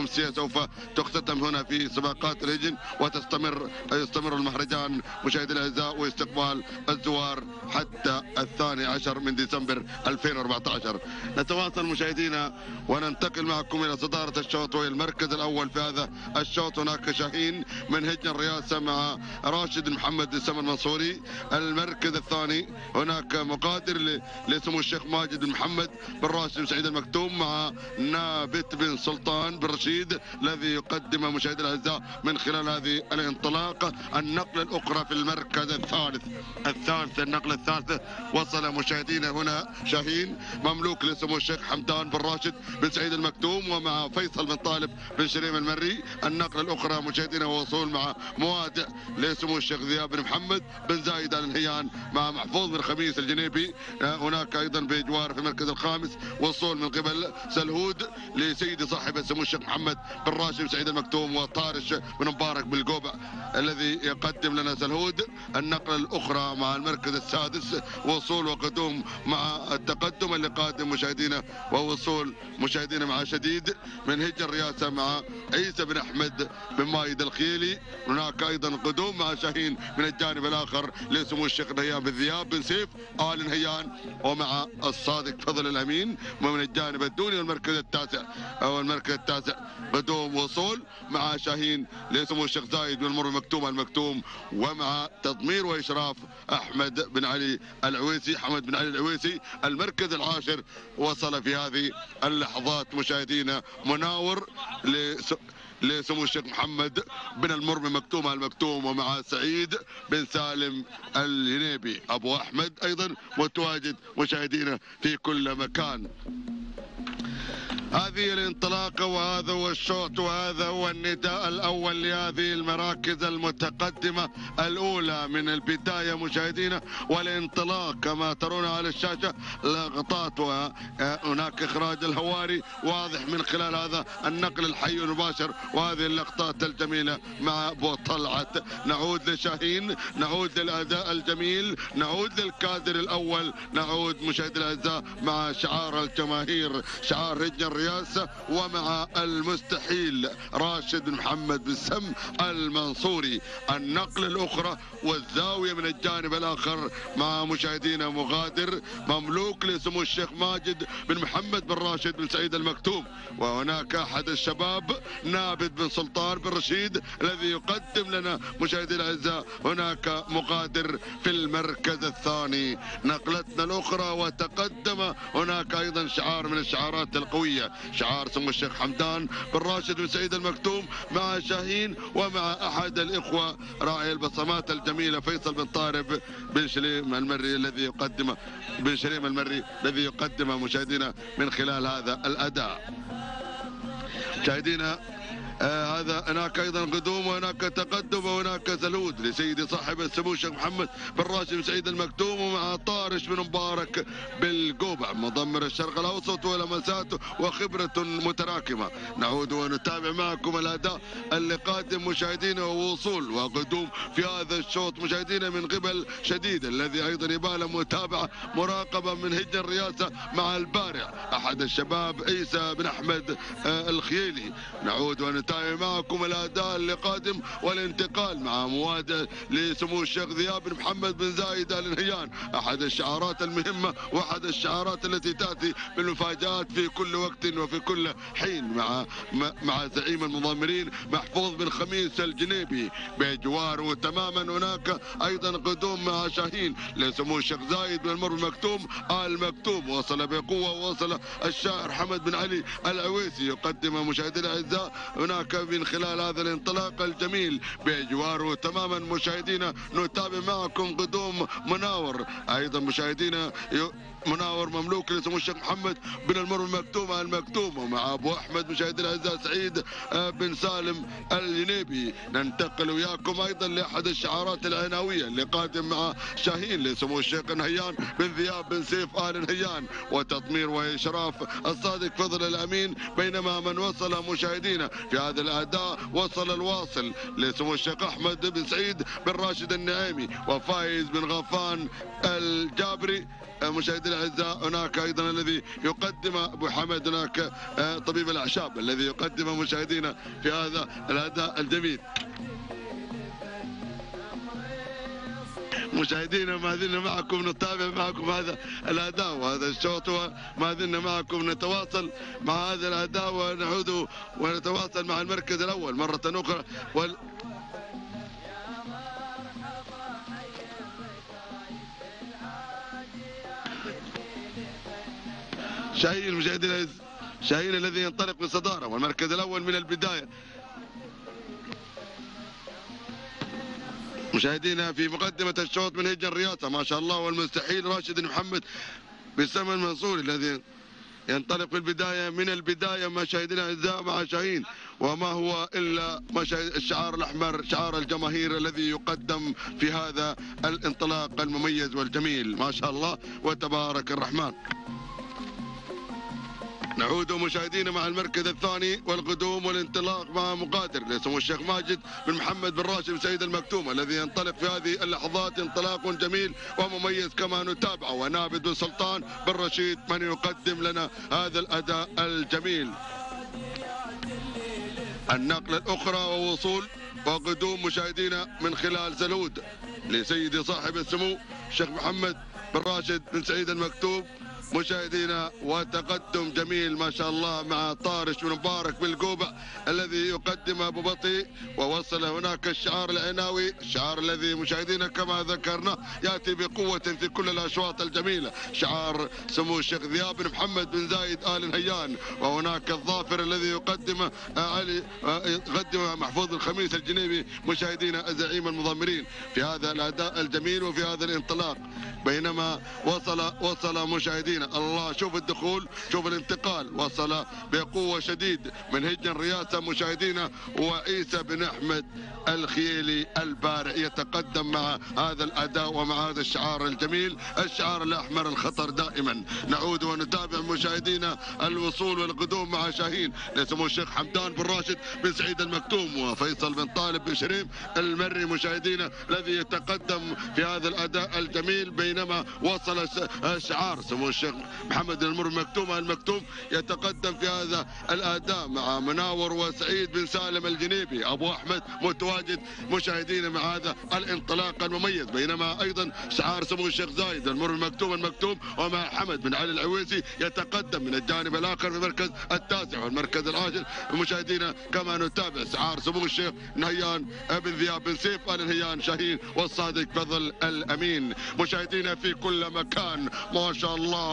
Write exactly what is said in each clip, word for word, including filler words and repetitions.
الأمسية سوف تختتم هنا في سباقات الهجن، وتستمر يستمر المهرجان مشاهدي الأعزاء واستقبال الزوار حتى الثاني عشر من ديسمبر ألفين وأربعة عشر. نتواصل مشاهدينا وننتقل معكم إلى صدارة الشوط والمركز الأول في هذا الشوط. هناك شاهين من هجن الرئاسة مع راشد محمد السمر المنصوري. المركز الثاني هناك مقادر لسمو الشيخ ماجد بن محمد بن راشد بن سعيد المكتوم مع نابت بن سلطان بن رشيد، الذي يقدم مشاهدي الاعزاء من خلال هذه الانطلاقه النقله الاخرى في المركز الثالث. الثالث النقله الثالثه وصل مشاهدينا هنا شاهين مملوك لسمو الشيخ حمدان بن راشد بن سعيد المكتوم ومع فيصل بن طالب بن شريم المري. النقله الاخرى مشاهدينا وصول مع مواد لسمو الشيخ ذياب بن محمد بن زايد ال نهيان مع محفوظ بن خميس الجنيبي. هناك ايضا بجوار في المركز الخامس وصول من قبل سلهود لسيدي صاحب سمو الشيخ محمد بن راشد بن سعيد المكتوم وطارش بن مبارك بالقوبع الذي يقدم لنا سلهود. النقله الاخرى مع المركز السادس وصول وقدوم مع التقدم اللي قادم مشاهدينا، ووصول مشاهدينا مع شديد من هجن الرئاسه مع عيسى بن احمد بن مايد الخيلي. هناك ايضا قدوم مع شاهين من الجانب الاخر لسمو الشيخ نهيان بن ذياب بن سيف ال نهيان ومع الصادق فضل الامين. ومن الجانب الدوني والمركز التاسع او المركز التاسع قدوم وصول مع شاهين لسمو الشيخ زايد بن المر مكتوم المكتوم ومع تضمير واشراف احمد بن علي العويسي حمد بن علي العويسي. المركز العاشر وصل في هذه اللحظات مشاهدينا مناور لس لسمو الشيخ محمد بن المر مكتوم المكتوم ومع سعيد بن سالم الينيبي ابو احمد ايضا متواجد مشاهدينا في كل مكان. هذه الانطلاقة وهذا هو الشوط وهذا هو النداء الأول لهذه المراكز المتقدمة الأولى من البداية مشاهدينا. والانطلاق كما ترون على الشاشة لقطات وهناك إخراج الهواري واضح من خلال هذا النقل الحي المباشر وهذه اللقطات الجميلة مع أبو طلعت. نعود لشاهين، نعود للأداء الجميل، نعود للكادر الأول، نعود مشاهدي الأعزاء مع شعار الجماهير شعار هجن الرئاسة ومع المستحيل راشد بن محمد بن سم المنصوري. النقل الأخرى والزاوية من الجانب الآخر مع مشاهدينا مغادر مملوك لسمو الشيخ ماجد بن محمد بن راشد بن سعيد المكتوم. وهناك أحد الشباب نابت بن سلطان بن رشيد الذي يقدم لنا مشاهدي الأعزاء هناك مغادر في المركز الثاني. نقلتنا الأخرى وتقدم هناك أيضا شعار من الشعارات القوية شعار سمو الشيخ حمدان بن راشد بن سعيد المكتوم مع شاهين ومع احد الاخوه راعي البصمات الجميله فيصل بن طارب بن شريم المري الذي يقدم بن شريم المري الذي يقدم مشاهدينا من خلال هذا الاداء. مشاهدينا آه هذا هناك ايضا قدوم وهناك تقدم وهناك سلود لسيدي صاحب السمو الشيخ محمد بن راشد بن سعيد المكتوم ومع طارش بن مبارك بالقوبع مضمر الشرق الاوسط ولمساته وخبره متراكمه. نعود ونتابع معكم الاداء اللي قادم مشاهدينا ووصول وقدوم في هذا الشوط مشاهدينا من قبل شديد الذي ايضا يبال متابعه مراقبه من هجن الرئاسه مع البارع احد الشباب عيسى بن احمد آه الخيلي. نعود ونتابع معكم الاداء اللي قادم والانتقال مع مواد لسمو الشيخ ذياب بن محمد بن زايد ال نهيان احد الشعارات المهمه واحد الشعارات التي تاتي بالمفاجات في كل وقت وفي كل حين مع مع زعيم المضمرين محفوظ بن خميس الجنيبي بجواره تماما. هناك ايضا قدوم مع شاهين لسمو الشيخ زايد بن المر المكتوم ال مكتوم وصل بقوه ووصل الشاعر حمد بن علي العويسي يقدم مشاهدينا الاعزاء هناك من خلال هذا الانطلاق الجميل بجواره تماما. مشاهدينا نتابع معكم قدوم مناور ايضا مشاهدينا مناور مملوك لسمو الشيخ محمد بن المر المكتوم المكتوم ومع ابو احمد مشاهدينا الاعزاء سعيد بن سالم الينيبي. ننتقل وياكم ايضا لاحد الشعارات العناويه اللي قادم مع شاهين لسمو الشيخ نهيان بن ذياب بن سيف ال نهيان وتطمير واشراف الصادق فضل الامين. بينما من وصل مشاهدينا في هذا الاداء وصل الواصل لسمو الشيخ احمد بن سعيد بن راشد النعيمي وفايز بن غفان الجابري. مشاهدينا الاعزاء هناك ايضا الذي يقدم ابو حمد، هناك طبيب الاعشاب الذي يقدم مشاهدينا في هذا الاداء الجميل. مشاهدينا ما زلنا معكم نتابع معكم هذا الاداء وهذا الشوط، وما زلنا معكم نتواصل مع هذا الاداء ونعود ونتواصل مع المركز الاول مره اخرى. وال... شاهين مشاهدينا، شاهين الذي ينطلق بالصداره والمركز الاول من البدايه. مشاهدينا في مقدمة الشوط من هجن الرياضة ما شاء الله والمستحيل راشد محمد بسام المنصوري الذي ينطلق في البداية من البداية مشاهدينا الأعزاء مع شاهين، وما هو إلا الشعار الأحمر شعار الجماهير الذي يقدم في هذا الانطلاق المميز والجميل ما شاء الله وتبارك الرحمن. نعود مشاهدينا مع المركز الثاني والقدوم والانطلاق مع مقاتل لسمو الشيخ ماجد بن محمد بن راشد بن سعيد المكتوم الذي ينطلق في هذه اللحظات انطلاق جميل ومميز كما نتابعه، ونابد بن سلطان بن رشيد من يقدم لنا هذا الاداء الجميل. النقلة الاخرى ووصول وقدوم مشاهدينا من خلال سلود لسيدي صاحب السمو الشيخ محمد بن راشد بن سعيد المكتوم مشاهدينا، وتقدم جميل ما شاء الله مع طارش بن مبارك بالقوبة الذي يقدم ابو بطيء، ووصل هناك الشعار العناوي الشعار الذي مشاهدينا كما ذكرنا ياتي بقوة في كل الاشواط الجميلة، شعار سمو الشيخ ذياب بن محمد بن زايد آل نهيان، وهناك الظافر الذي يقدم علي يقدم محفوظ الخميس الجنيبي مشاهدينا زعيم المضمرين في هذا الاداء الجميل وفي هذا الانطلاق. بينما وصل وصل مشاهدينا الله شوف الدخول شوف الانتقال، وصل بقوة شديد من هجن الرياسة مشاهدينا وعيسى بن احمد الخيلي البارع يتقدم مع هذا الاداء ومع هذا الشعار الجميل الشعار الاحمر الخطر دائما. نعود ونتابع مشاهدينا الوصول والقدوم مع شاهين لسمو الشيخ حمدان بن راشد بن سعيد المكتوم وفيصل بن طالب بن شريم المري مشاهدينا الذي يتقدم في هذا الاداء الجميل. بينما وصل شعار سمو الشيخ محمد المر المكتوم المكتوم يتقدم في هذا الاداء مع مناور وسعيد بن سالم الجنيبي ابو احمد متواجد مشاهدينا مع هذا الانطلاق المميز. بينما ايضا شعار سمو الشيخ زايد المر المكتوم المكتوم ومع حمد بن علي العويسي يتقدم من الجانب الاخر في المركز التاسع والمركز العاشر مشاهدينا كما نتابع شعار سمو الشيخ نهيان بن ذياب بن سيف ال نهيان شاهين والصادق فضل الامين. مشاهدينا في كل مكان ما شاء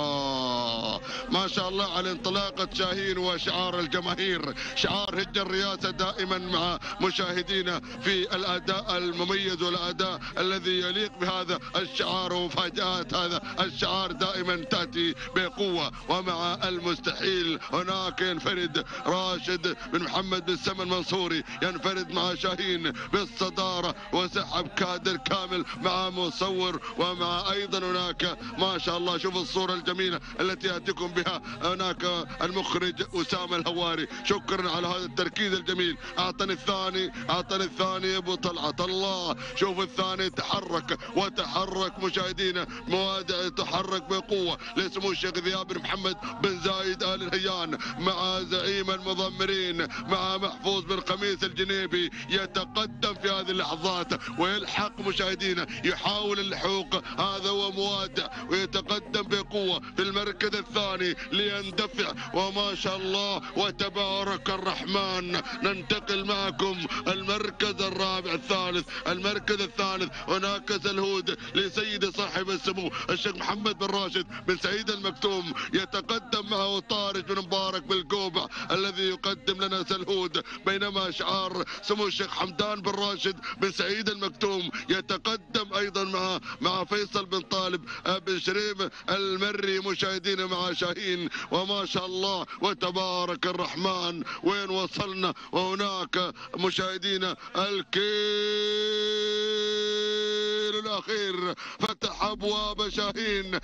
الله ما شاء الله على انطلاقة شاهين وشعار الجماهير شعار هج الرياسة دائما مع مشاهدينا في الاداء المميز والاداء الذي يليق بهذا الشعار، ومفاجآت هذا الشعار دائما تاتي بقوة. ومع المستحيل هناك ينفرد راشد بن محمد بن سام المنصوري ينفرد مع شاهين بالصدارة وسحب كادر كامل مع مصور، ومع ايضا هناك ما شاء الله شوف الصورة الجميلة التي ياتيكم بها هناك المخرج اسامة الهواري. شكرا على هذا التركيز الجميل. اعطني الثاني اعطني الثاني ابو طلعت الله شوف الثاني تحرك وتحرك مشاهدينا موادع تحرك بقوة لسمو الشيخ ذياب بن محمد بن زايد آل نهيان مع زعيم المضمرين مع محفوظ بن خميس الجنيبي يتقدم في هذه اللحظات ويلحق مشاهدينا يحاول اللحوق هذا وموادع ويتقدم بقوة في المركز الثاني ليندفع وما شاء الله وتبارك الرحمن. ننتقل معكم المركز الرابع الثالث المركز الثالث هناك سلهود لسيد صاحب السمو الشيخ محمد بن راشد بن سعيد المكتوم يتقدم معه طارج بن مبارك بالقوبع الذي يقدم لنا سلهود. بينما شعار سمو الشيخ حمدان بن راشد بن سعيد المكتوم يتقدم ايضا مع مع فيصل بن طالب بن شريم المري مشاهدينا مع شاهين وما شاء الله وتبارك الرحمن. وين وصلنا وهناك مشاهدينا الكيل الأخير فتح أبواب شاهين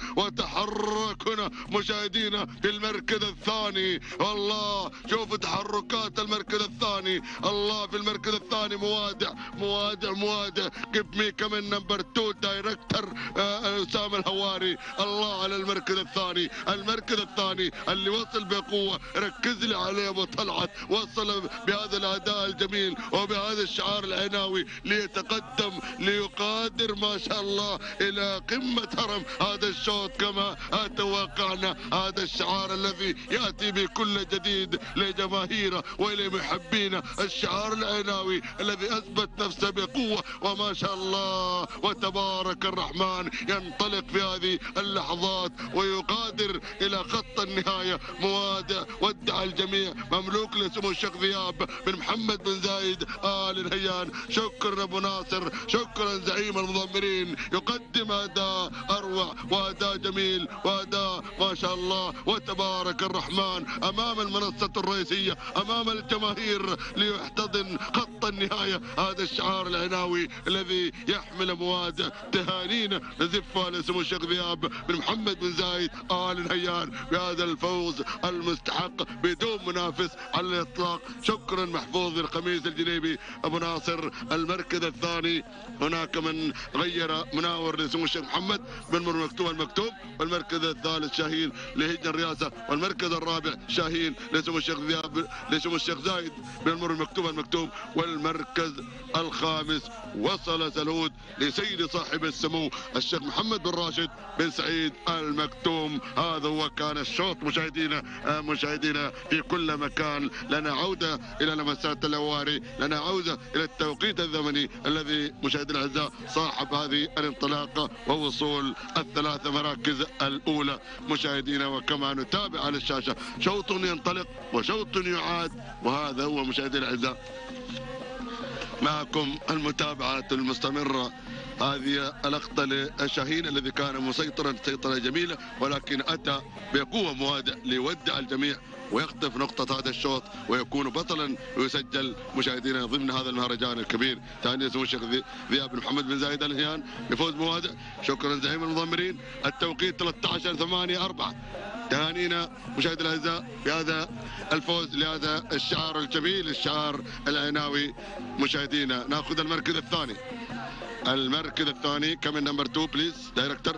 وتحركنا مشاهدينا في المركز الثاني. والله شوفوا تحركات المركز الثاني، الله في المركز الثاني موادع موادع موادع. جيب مي كمان نمبر تو دايركتور أسامة الهواري. الله على المركز الثاني، المركز الثاني اللي وصل بقوة. ركز لي عليه ابو طلعت، وصل بهذا الاداء الجميل وبهذا الشعار العناوي ليتقدم ليقادر ما شاء الله الى قمة هرم هذا الشوط كما توقعنا. هذا الشعار الذي ياتي بكل جديد لجماهيره والى محبينا، الشعار العناوي الذي اثبت نفسه بقوة وما شاء الله وتبارك الرحمن. ينطلق في هذه اللحظات ويقادر الى خط النهاية. موادع ودع الجميع، مملوك لسمو الشيخ ذياب بن محمد بن زايد آل نهيان. شكرا ابو ناصر، شكرا زعيم المضمرين، يقدم اداء اروع واداء جميل واداء ما شاء الله وتبارك الرحمن امام المنصة الرئيسية امام الجماهير ليحتضن خط النهاية. هذا الشعار العناوي الذي يحمل مواد تهانينا نزفها لسمو الشيخ ذياب بن محمد بن زايد آل نهيان بهذا الفوز المستحق بدون منافس على الاطلاق. شكرا محفوظ القميص الجنيبي ابو ناصر. المركز الثاني هناك من غير مناور لسمو الشيخ محمد بن مر مكتوم المكتوم، والمركز الثالث شاهين لهجن الرئاسة، والمركز الرابع شاهين لسمو الشيخ ذياب لسمو الشيخ زايد بن مر المكتوم المكتوم، والمركز الخامس وصل سلود لسيد صاحب السمو الشيخ محمد بن راشد بن سعيد المكتوم. هذا هو كان الشوط مشاهدينا مشاهدينا في كل مكان. لنا عودة الى لمسات الهواري، لنا عودة الى التوقيت الزمني الذي مشاهدينا الاعزاء صاحب هذه الانطلاقة ووصول الثلاث مراكز الاولى مشاهدينا. وكما نتابع على الشاشة شوط ينطلق وشوط يعاد، وهذا هو مشاهدينا الاعزاء معكم المتابعة المستمرة. هذه اللقطة لشاهين الذي كان مسيطرا سيطرة جميلة، ولكن أتى بقوة موادع ليودع الجميع ويخطف نقطة هذا الشوط ويكون بطلا ويسجل مشاهدينا ضمن هذا المهرجان الكبير. تهاني سمو الشيخ ذياب بن محمد بن زايد آل نهيان بفوز موادع. شكرا زعيم المضمرين. التوقيت ثلاثة عشر ثمانية أربعة. تهانينا مشاهدينا الاعزاء بهذا الفوز لهذا الشعار الجميل، الشعار العناوي. مشاهدينا ناخذ المركز الثاني، المركز الثاني كمان نمبر تو بليز دايركتور.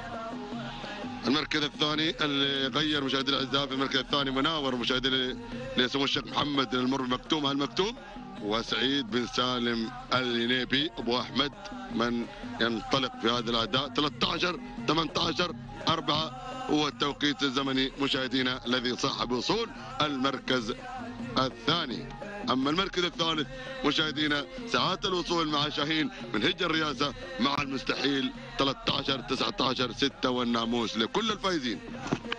المركز الثاني اللي غير مشاهدينا الاعزاء في المركز الثاني مناور مشاهدينا لسمو الشيخ محمد المر المكتوم المكتوم، وسعيد بن سالم الينيبي ابو احمد من ينطلق في هذا الاداء. ثلاثة عشر ثمانية عشر أربعة هو التوقيت الزمني مشاهدينا الذي صاحب وصول المركز الثاني. اما المركز الثالث مشاهدينا ساعات الوصول مع شاهين من هجن الرئاسة مع المستحيل ثلاثة عشر تسعة عشر ستة والناموس لكل الفائزين.